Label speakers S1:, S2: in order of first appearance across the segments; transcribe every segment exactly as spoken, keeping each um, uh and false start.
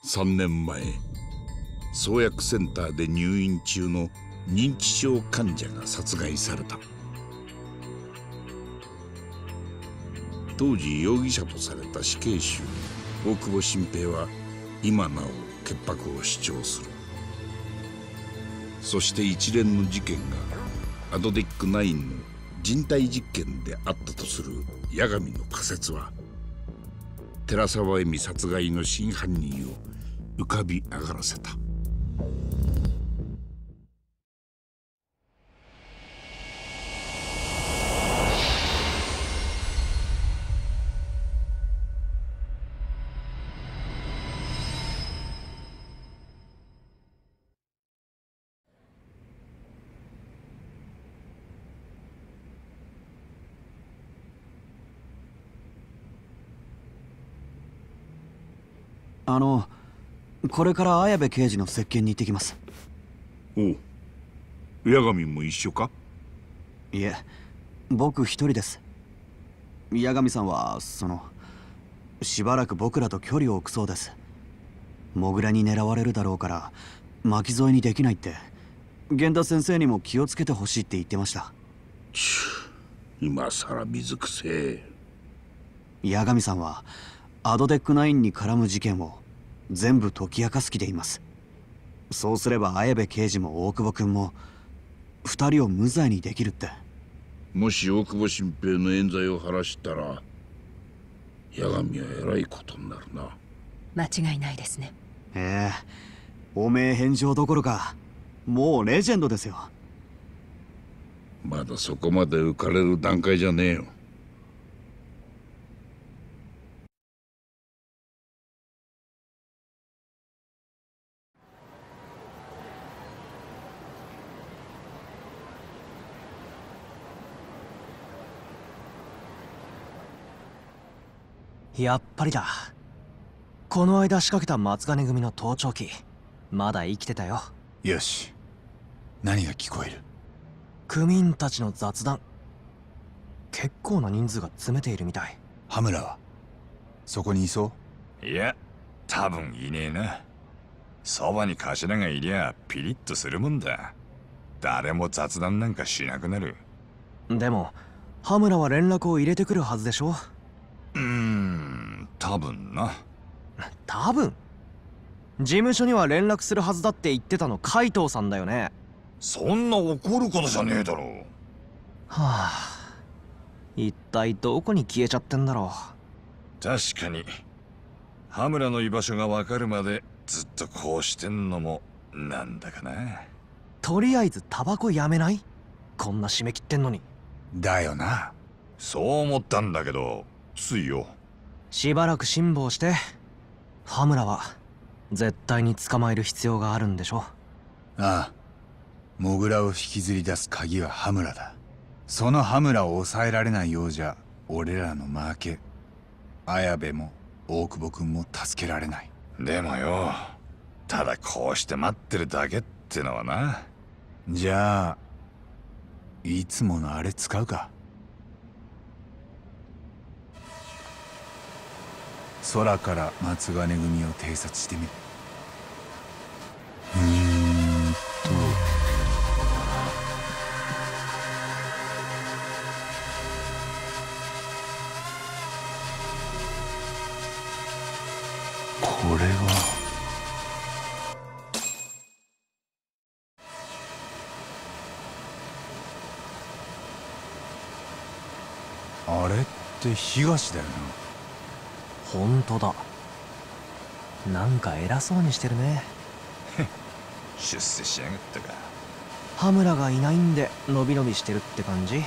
S1: さんねんまえ、創薬センターで入院中の認知症患者が殺害された。当時容疑者とされた死刑囚大久保新平は今なお潔白を主張する。そして一連の事件がアドデックナインの人体実験であったとする八神の仮説は、寺沢恵美殺害の真犯人を浮かび上がらせた。
S2: あの、これから綾部刑事の接見に行ってきます。
S1: おう、八神も一緒か？
S2: いえ、僕一人です。八神さんはそのしばらく僕らと距離を置くそうです。モグラに狙われるだろうから巻き添えにできないって、源田先生にも気をつけてほしいって言ってました。
S1: ちゅ、今さら水くせえ。
S2: 八神さんはアドデックナインに絡む事件を全部解き明かす気でいます。そうすれば綾部刑事も大久保君も二人を無罪にできるって。
S1: もし大久保新平の冤罪を晴らしたら八神はえらいことになるな。
S3: 間違いないですね。
S2: ええ、汚名返上どころかもうレジェンドですよ。
S1: まだそこまで浮かれる段階じゃねえよ。
S4: やっぱりだ。この間仕掛けた松金組の盗聴器、まだ生きてたよ。
S5: よし、何が聞こえる？
S4: 組員たちの雑談。結構な人数が詰めているみたい。
S5: 羽村はそこにいそ
S6: う？いや、多分いねえな。そばに頭がいりゃピリッとするもんだ。誰も雑談なんかしなくなる。
S4: でも羽村は連絡を入れてくるはずでしょ？
S6: うーん、多分な。
S4: 多分？事務所には連絡するはずだって言ってたの海藤さんだよね。
S6: そんな怒ることじゃねえだろう。
S4: はあ、一体どこに消えちゃってんだろ
S6: う。確かに羽村の居場所が分かるまでずっとこうしてんのもなんだかな。
S4: とりあえずタバコやめない？こんな締め切ってんのに。
S5: だよな。
S6: そう思ったんだけどついよ。
S4: しばらく辛抱して。羽村は絶対に捕まえる必要があるんでしょ？
S5: ああ、モグラを引きずり出す鍵は羽村だ。その羽村を抑えられないようじゃ俺らの負け。綾部も大久保君も助けられない。
S6: でもよ、ただこうして待ってるだけってのはな。
S5: じゃあいつものあれ使うか。空から松金組を偵察してみる。うーんとこれはあれって東だよな。
S4: ほんとだ。なんか偉そうにしてるね。
S6: 出世しやがったか。
S4: 羽村がいないんでのびのびしてるって感じ？ん？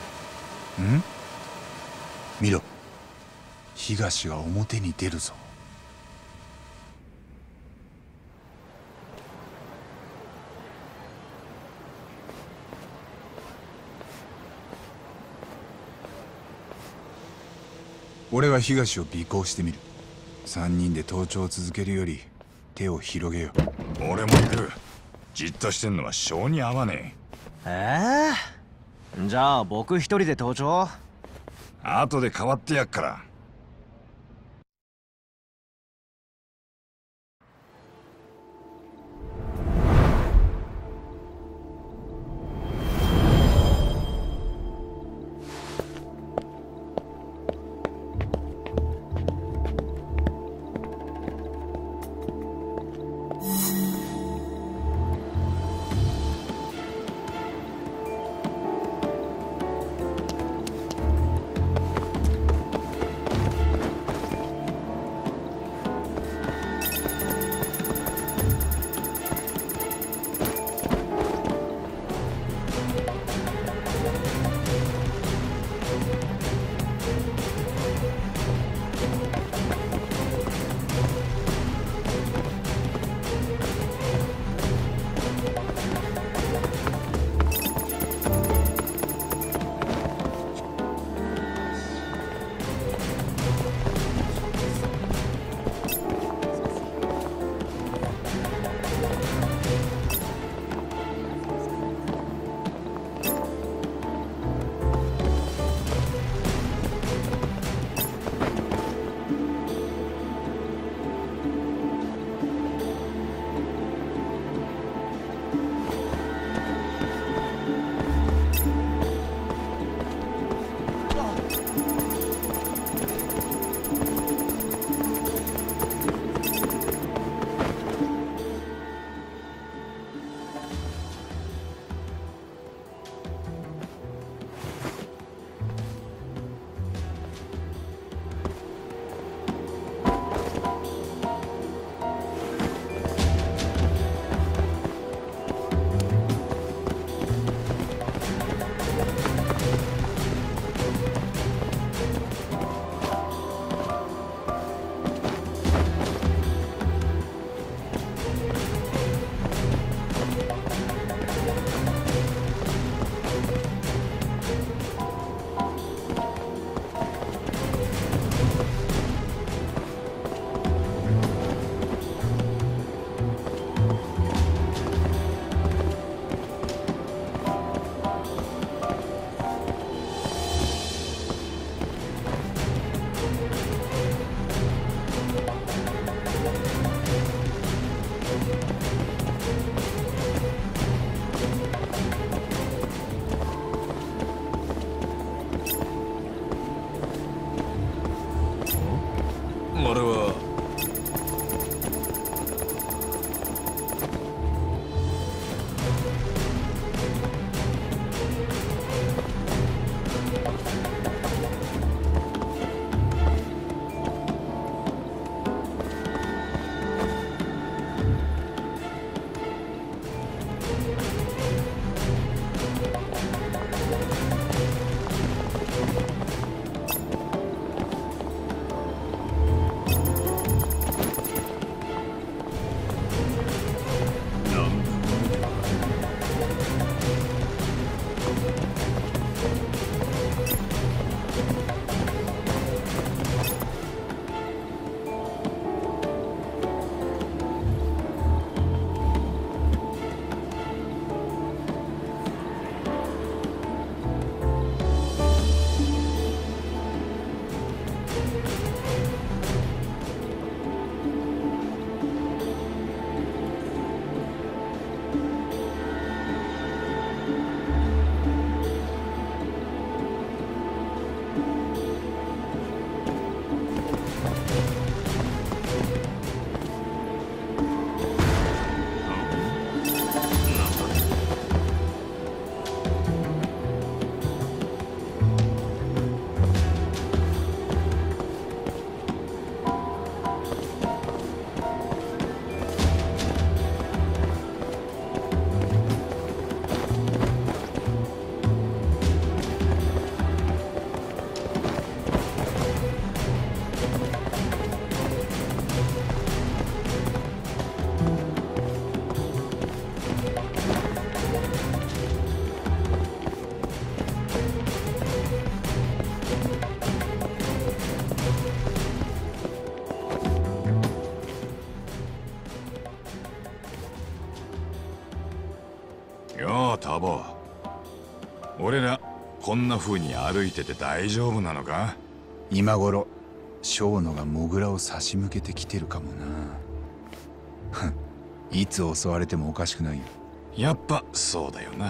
S5: 見ろ、東が表に出るぞ。俺は東を尾行してみる。三人で盗聴を続けるより手を広げよ
S6: う。俺も行く。じっとしてんのは性に合わね
S4: え。ええー、じゃあ僕一人で盗聴？
S6: 後で代わってやっから。 ようタボ、俺らこんな風に歩いてて大丈夫なのか？
S5: 今頃小野がモグラを差し向けてきてるかもな。いつ襲われてもおかしくないよ。
S6: やっぱそうだよな。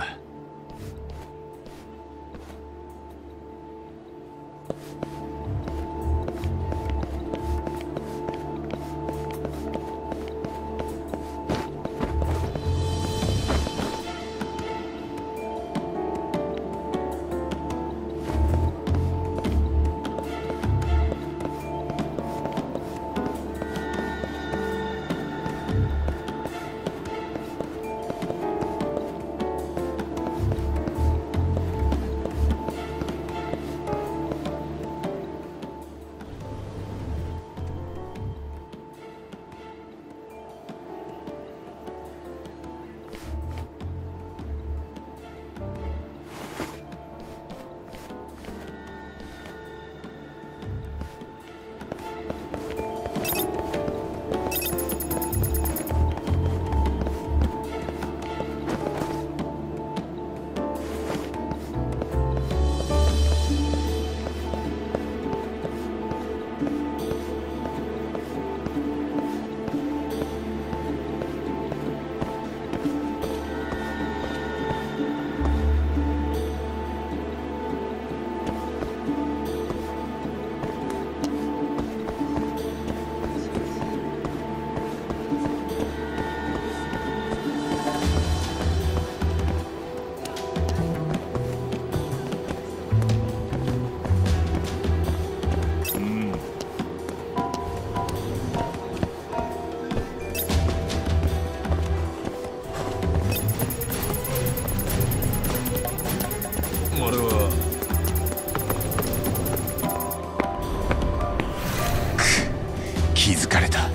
S5: 気づかれた。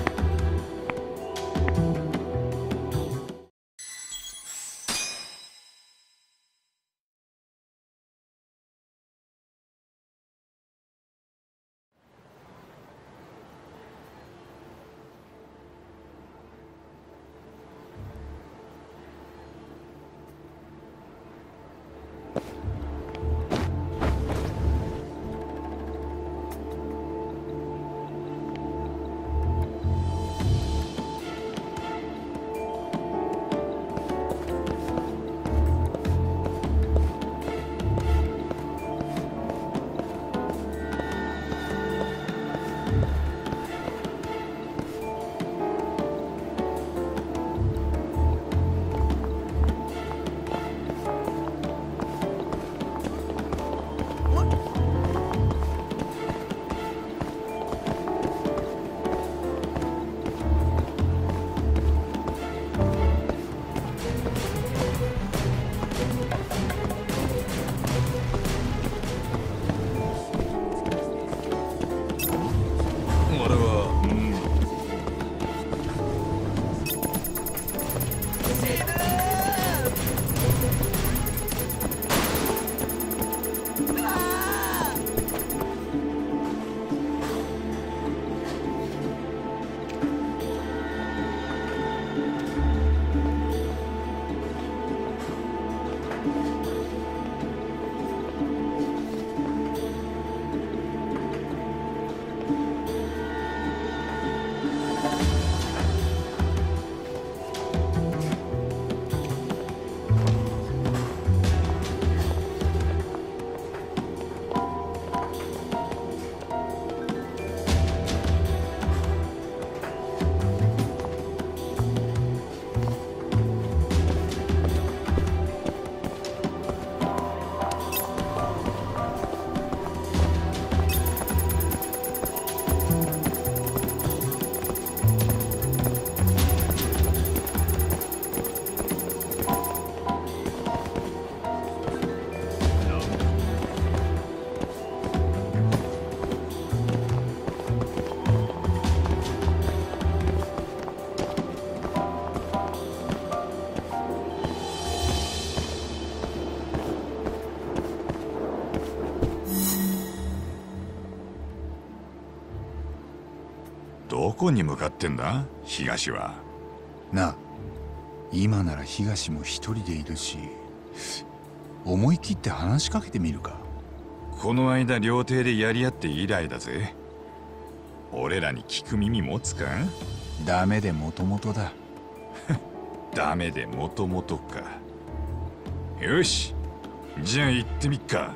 S6: どこに向かってんだ東は？
S5: なあ、 今なら東も一人でいるし、思い切って話しかけてみるか。
S6: この間料亭でやり合って以来だぜ。俺らに聞く耳持つか？
S5: ダメでもともとだ。
S6: ダメでもともとか。よし、じゃあ行ってみっか。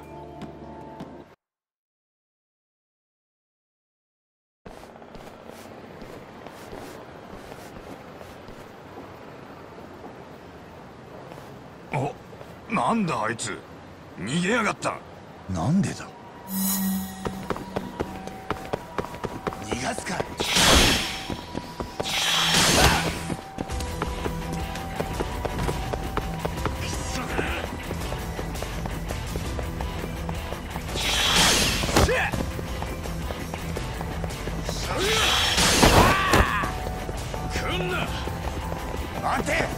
S6: お、なんだあいつ、逃げやがった。
S5: なんでだ。逃がすかい。待て。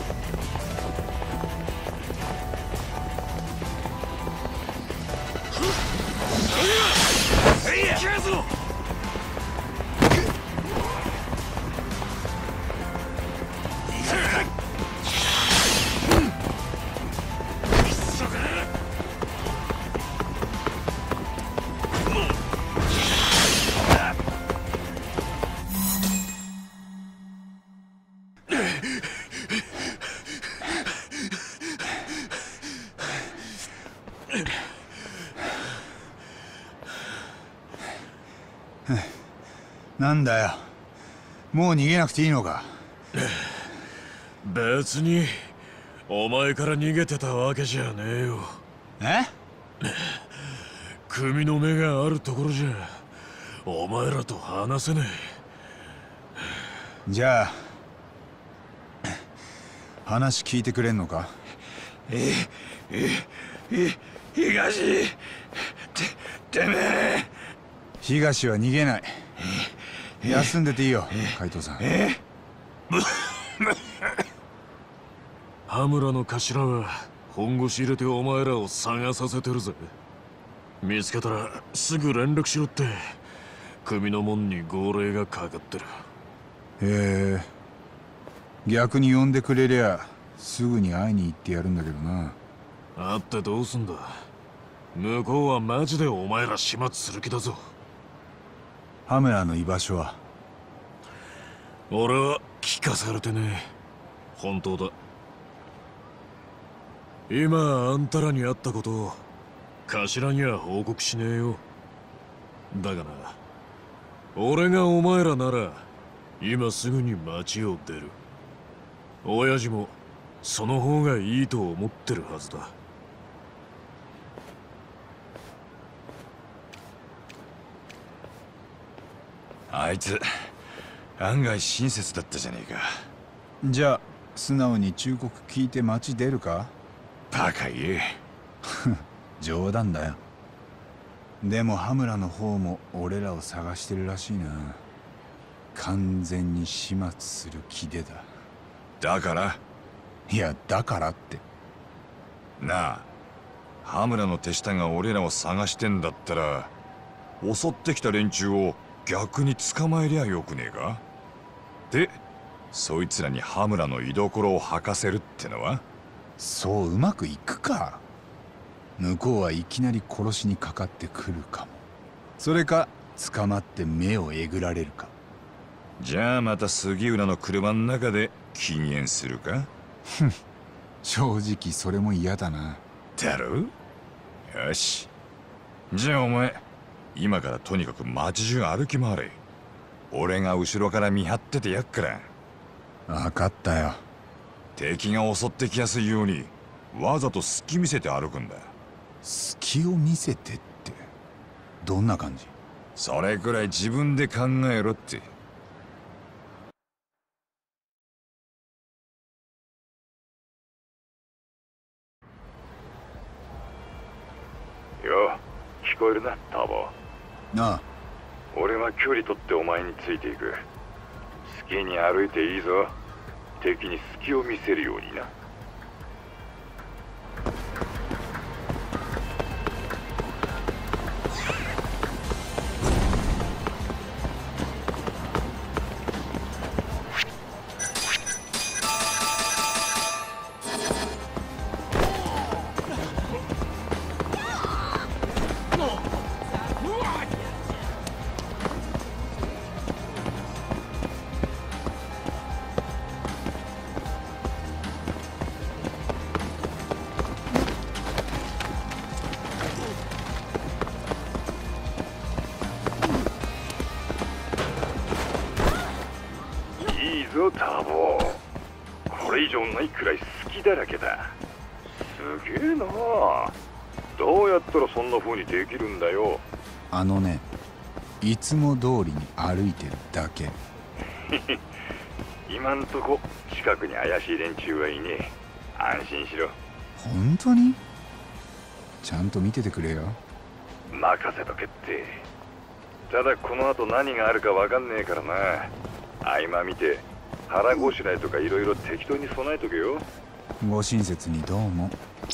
S5: なんだよ、もう逃げなくていいのか。
S7: 別にお前から逃げてたわけじゃねえよ。
S5: え？
S7: 組の目があるところじゃお前らと話せね
S5: じゃあ話聞いてくれんのか。
S7: え。え、え、え、東、て、てめえ。
S5: 東は逃げない。休んでていいよ、海藤さん。
S7: え羽村の頭は本腰入れてお前らを探させてるぜ。見つけたらすぐ連絡しろって組の門に号令がかかってる。
S5: へえ、逆に呼んでくれりゃすぐに会いに行ってやるんだけどな。
S7: 会ってどうすんだ。向こうはマジでお前ら始末する気だぞ。
S5: 羽村の居場所は？
S7: 俺は聞かされてねえ。本当だ。今あんたらに会ったことを頭には報告しねえよ。だがな、俺がお前らなら今すぐに町を出る。親父もその方がいいと思ってるはずだ。
S6: あいつ案外親切だったじゃねえか。
S5: じゃあ素直に忠告聞いて町出るか？
S6: バカ言え。
S5: 冗談だよ。でも羽村の方も俺らを探してるらしいな。完全に始末する気でだ。
S6: だから？
S5: いや、だからって
S6: なあ、羽村の手下が俺らを探してんだったら襲ってきた連中を逆に捕まえりゃよくねえか。でそいつらに羽村の居所を吐かせるってのは？
S5: そううまくいくか。向こうはいきなり殺しにかかってくるかも。それか捕まって目をえぐられるか。
S6: じゃあまた杉浦の車の中で禁煙するか？
S5: 正直それも嫌だな。
S6: だろ？よし、じゃあお前今からとにかく街中歩き回れ。俺が後ろから見張っててやっから。
S5: 分かったよ。
S6: 敵が襲ってきやすいようにわざと隙見せて歩くんだ。
S5: 隙を見せてってどんな感じ？
S6: それくらい自分で考えろって。よ、聞こえるな、ターボ。
S5: なあ。
S6: 俺は距離取ってお前についていく。好きに歩いていいぞ。敵に隙を見せるようにな。 これ以上ないくらい好きだらけだ。すげえなあ。どうやったらそんな風にできるんだよ。
S5: あのね、いつも通りに歩いてるだけ。
S6: 今んとこ近くに怪しい連中はいねえ。安心しろ。
S5: 本当に？ちゃんと見ててくれよ。
S6: 任せとけって。ただこの後何があるかわかんねえからな。合間見て腹ごしらえとかいろいろ適当に備えとけよ。
S5: ご親切にどうも。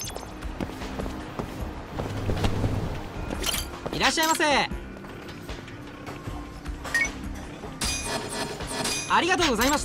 S4: いらっしゃいませ。ありがとうございました。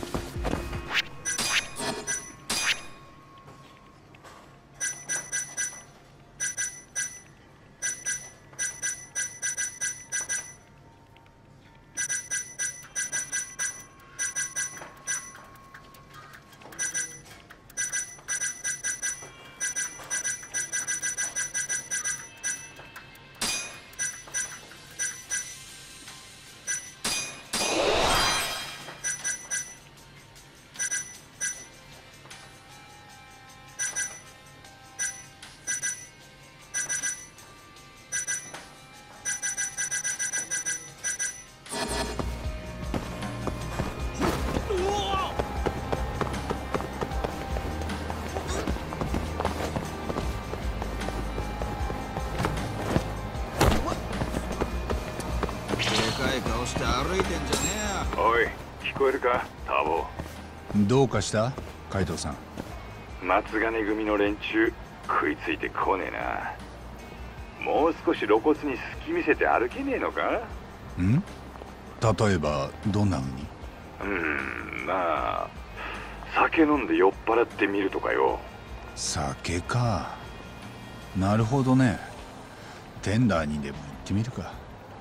S6: おい、聞こえるか、ターボ。
S5: どうかしたカイトさん。
S6: 松金組の連中食いついてこねえな。もう少し露骨に隙見せて歩けねえのか。
S5: ん？例えばどんな風に？
S6: うーん、まあ酒飲んで酔っ払ってみるとかよ。
S5: 酒か。なるほどね。テンダーにでも行ってみるか。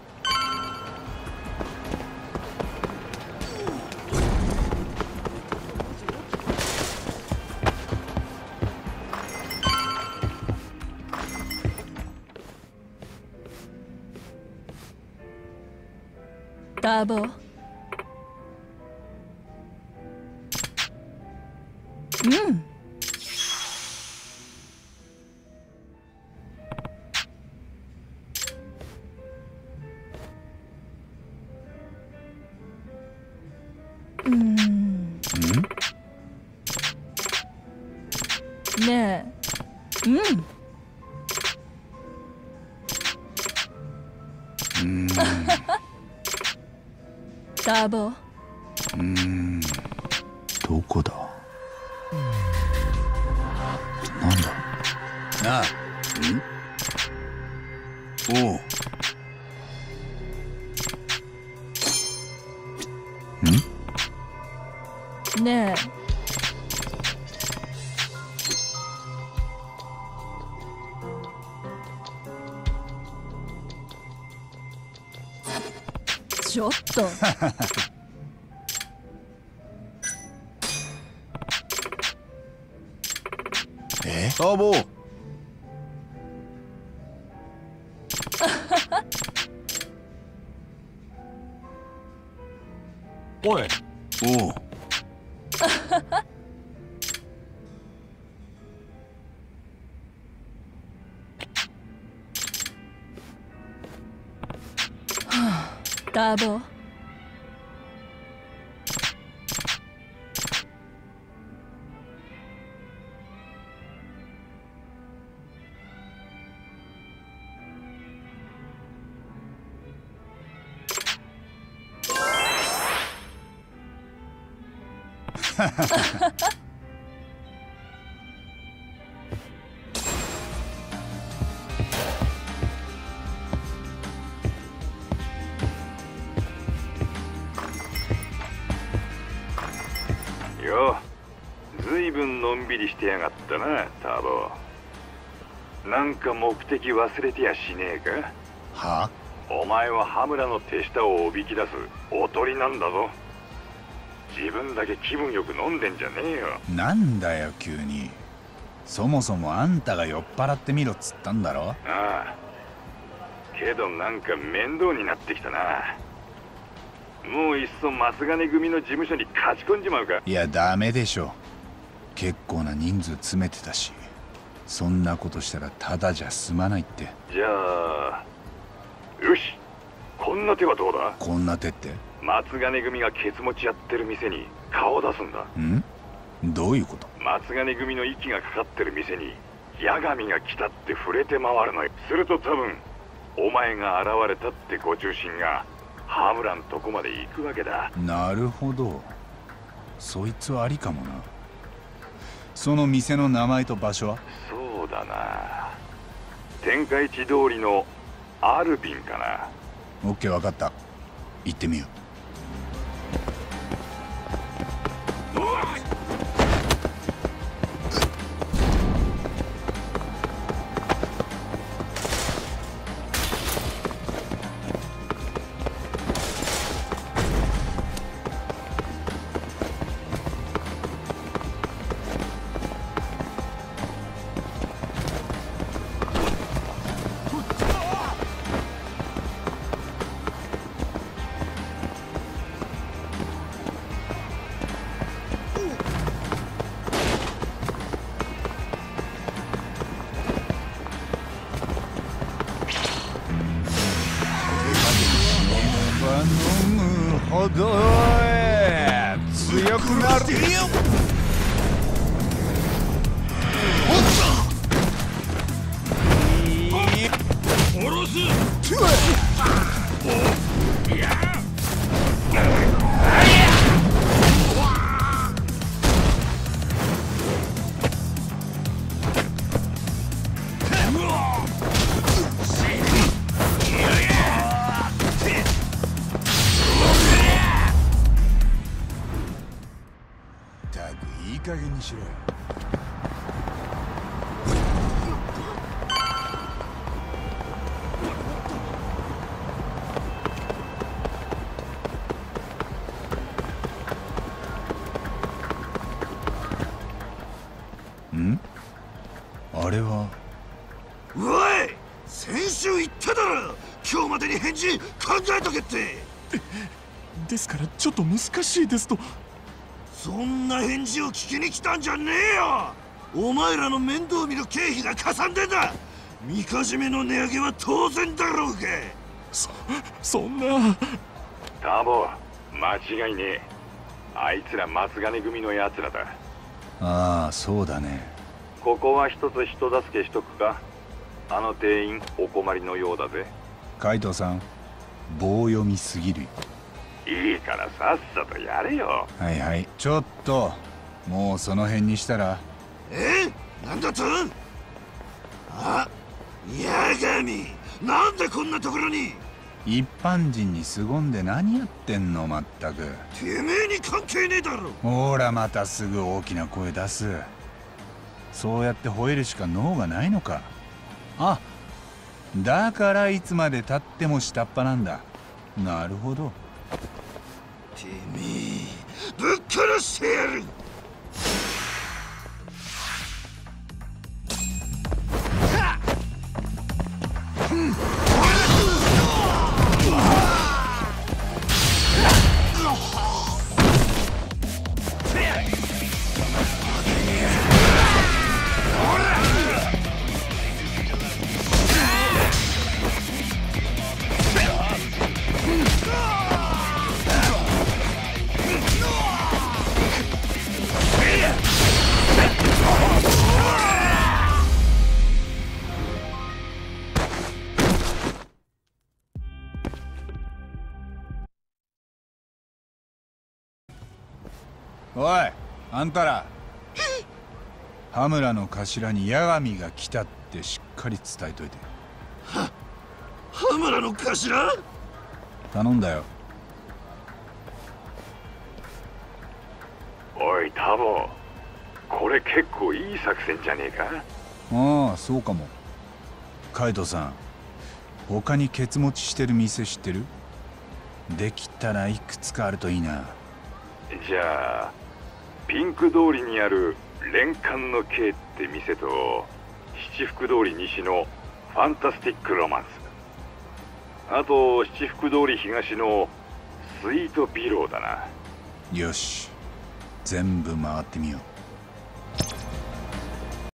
S3: ターボ。うんうんねえうん
S5: うん
S3: ターボ。
S5: うーん、どこだ。なんだ。なあ。ん？おう。
S3: ん？ねえ。ちょっと。
S5: え？ターボ。
S7: おい。
S5: おう。
S3: ターボ。
S6: よ、ずいぶんのんびりしてやがったな、ターボ。なんか目的忘れてやしねえか。
S5: は？
S6: お前は羽村の手下をおびき出すおとりなんだぞ。自分だけ気分よく飲んでんじゃねえよ。
S5: なんだよ急に。そもそもあんたが酔っ払ってみろっつったんだろ。
S6: ああ、けどなんか面倒になってきたな。 もういっそ松金組の事務所に勝ち込んじまうか。
S5: いやダメでしょ。結構な人数詰めてたし、そんなことしたらただじゃ済まないって。
S6: じゃあよし、こんな手はどうだ。
S5: こんな手って？
S6: 松金組がケツ持ちやってる店に顔を出すんだ。
S5: ん？どういうこと？
S6: 松金組の息がかかってる店に八神が来たって触れて回るのよ。すると多分お前が現れたってご中心が羽村んとこまで行くわけだ。
S5: なるほど、そいつはありかもな。その店の名前と場所は？
S6: そうだな、天下一通りのアルビンかな。
S5: オッケー、分かった、行ってみよう。強くなる。
S6: 殺す。
S5: いい加減にしろよ。ん？あれは。
S8: おい！先週言っただろ！今日までに返事考えとけって！
S7: ですからちょっと難しいですと。
S8: そんな返事を聞きに来たんじゃねえよ！お前らの面倒見る経費がかさんでんだ！みかじめの値上げは当然だろうが！
S7: そ、そんな…
S6: ターボ、間違いねえ。あいつら松金組のやつらだ。
S5: ああ、そうだね。
S6: ここは一つ人助けしとくか。あの店員お困りのようだぜ。
S5: 海藤さん、棒読みすぎるよ。
S6: いいからさっさとやれよ。
S5: はいはい、ちょっともうその辺にしたら。
S8: え？なんだと？あ、八神、なんでこんなところに？
S5: 一般人に凄んで何やってんのまったく。
S8: てめえに関係ねえだろ。
S5: ほらまたすぐ大きな声出す。そうやって吠えるしか能がないのか。あ、だからいつまでたっても下っ端なんだ。なるほど。
S8: てめえぶっ殺してやる。
S5: おい、あんたら羽村の頭に八神が来たってしっかり伝えといて。
S8: は、羽村の頭？
S5: 頼んだよ。
S6: おいタボ、これ結構いい作戦じゃねえか。
S5: ああ、そうかも。海藤さん、他にケツ持ちしてる店知ってる？できたらいくつかあるといいな。
S6: じゃあピンク通りにある連環のKって店と七福通り西のファンタスティックロマンス、あと七福通り東のスイートビローだな。
S5: よし、全部回ってみよう。